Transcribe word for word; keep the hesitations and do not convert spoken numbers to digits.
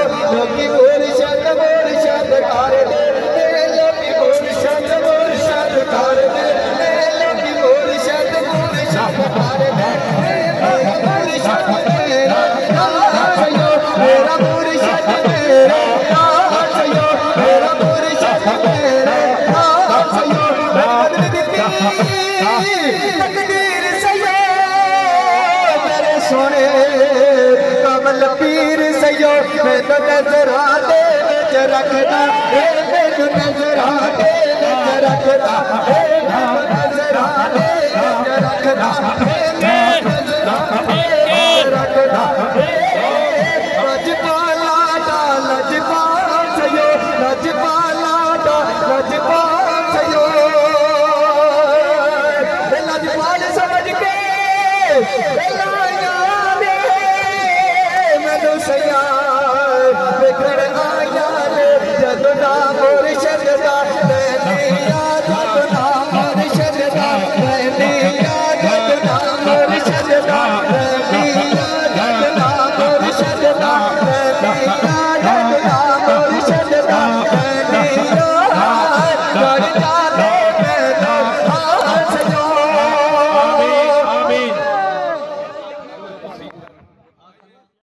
नबी मुर्शद मुर्शद कर दे नबी मुर्शद मुर्शद कर दे नबी मुर्शद मुर्शद कर दे मुर्शद मेरा सयो मेरा मुर्शद मेरा सयो मेरा मुर्शद मेरा सयो तकदीर सयो मेरे सोने कमल पीर सयो मैं तो नजर आते नजर रखता मैनू नजर आते नजर रखता नजर आते नजर रखता नजर आते रखता लजपाला लजपाल सयो लजपाला लजपाल